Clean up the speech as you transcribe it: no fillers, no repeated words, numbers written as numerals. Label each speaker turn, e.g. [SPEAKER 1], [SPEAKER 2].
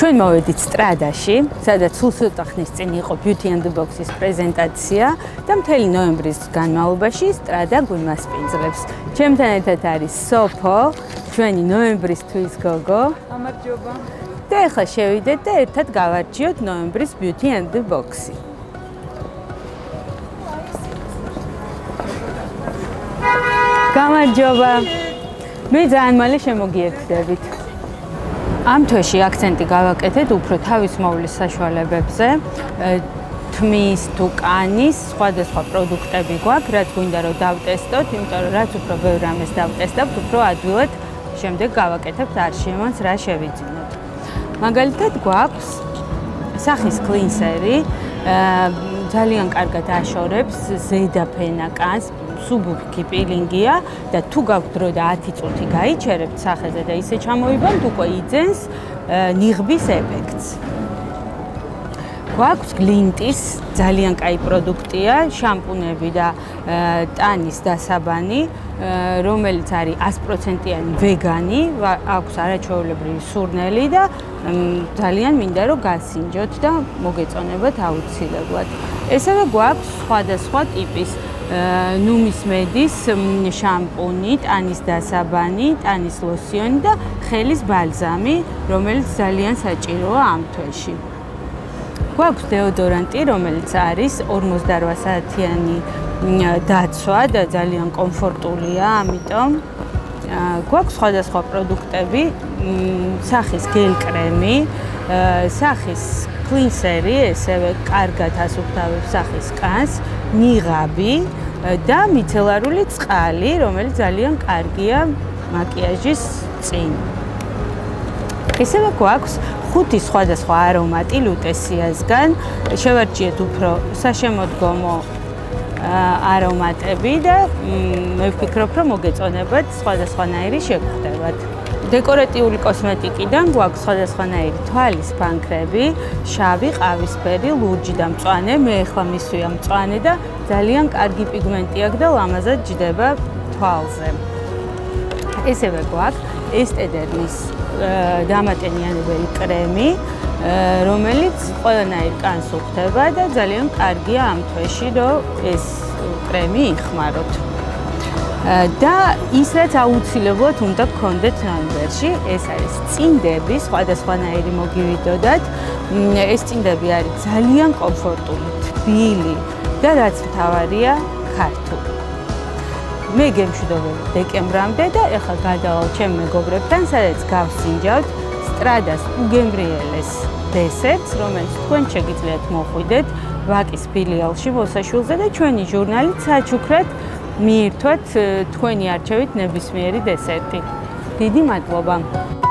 [SPEAKER 1] ჩვენ მოვედით სტრადაში, სადაც სულ ცოტა ხნის წინ იყო Beauty and the Box-ის პრეზენტაცია და მთელი ნოემბრის განმავლობაში სტრადა გვიმასპინძლებს. Ჩემთან ერთად არის სოფო, ჩვენი ნოემბრის თვის გოგო.
[SPEAKER 2] გამარჯობა.
[SPEAKER 1] და ახლა შევიდეთ და ერთად გავარჩიოთ ნოემბრის Beauty and the Box-ი. გამარჯობა. მე ძალიან მალე შემოგიერთდებით. ამ თვეში აქცენტი გავაკეთეთ უფრო თავისმოვლის საშუალებებზე, თმის თუ კანის სხვადასხვა პროდუქტები გვაქვს, რაც გვინდა რომ დავტესტოთ, იმიტომ რომ რაც უფრო ბევრ ამას დავტესტებთ, უფრო ადვილად შემდეგ გავაკეთებთ არშიემონს რა შევიძინოთ. მაგალითად გვაქვს სახის კლინსერი, ძალიან კარგად აშორებს ზედა ფენაკანს, სუბუქი პილინგია და თუ გაქვთ დრო და 10 წუთი გაიჩერებთ სახეზე და ისე ჩამოიბანთ, უკვე იძენს ნიღბის ეფექტს. გვაქვს გლინტის ძალიან კაი პროდუქტია, შამპუნები და ტანის დასაბანი, რომელიც არის 100%-იანი ვეგანი, აქვს არაჩვეულებრივი სურნელი და ძალიან მინდა რომ გასინჯოთ და მოგეწონებათ აუცილებლად. ესევე გვაქვს სხვადასხვა ტიპის ნუმის მედის შამპუნი, ტანის დასაბანი, ტანის ლოსიონი და ხელის ბალზამი, რომელიც ძალიან საჭიროა ამ თვეში. გვაქვს დეოდორანტი, რომელიც არის 48 საათიანი დაცვა და ძალიან კომფორტულია, ამიტომ გვაქვს სხვადასხვა პროდუქტები, სახის გელ კრემი, სახის კლინსერი, ესევე კარგად ასუფთავებს სახის კანს, ნიღაბი და მიცელარული წყალი, რომელიც ძალიან კარგია მაკიაჟის წინ. ესევე გვაქვს 5 სხვადასხვა არომატი ლუტესიასგან, შევარჩიეთ უფრო საშემოდგომო არომატები და მე ვფიქრობ, რომ მოგეწონებათ სხვადასხვანაირი შეგხვდებათ. დეკორატიული კოსმეტიკიდან გვაქვს სხვადასხვანაირი თვალის ფანქრები, შავი, ყავისფერი, ლურჯი და მწვანე, მე ახლა მისვია მწვანე და ძალიან კარგი პიგმენტი აქვს და ლამაზად ჯდება თვალზე. ესევე გვაქვს ესტედერმის დამატენიანებელი კრემი, რომელიც ყველანაირ კანს უხდება და ძალიან კარგია ამ თვეში, რომ ეს კრემი იხმაროთ. და ის რაც აუცილებლად უნდა გქონდეთ ნოემბერში, ეს არის წინდები, სხვადასხვანაირი მოგივიდოდათ. ეს წინდები არის ძალიან კომფორტული, თბილი და რაც მთავარია, ქართული. მე გემშვიდობებ დეკემბრამდე და ეხლა გადავალ ჩემ მეგობრებთან, სადაც გავსინჯავთ სტრადას უგემრიელეს დესერტს, რომელიც თქვენ შეგიძლიათ მოხვიდეთ ვაკის ფილიალში მოსაშვილზე და ჩვენი ჟურნალით საჩუქრად მიირთვათ თქვენი არჩევით ნებისმიერი დესერტი. დიდი მადლობა!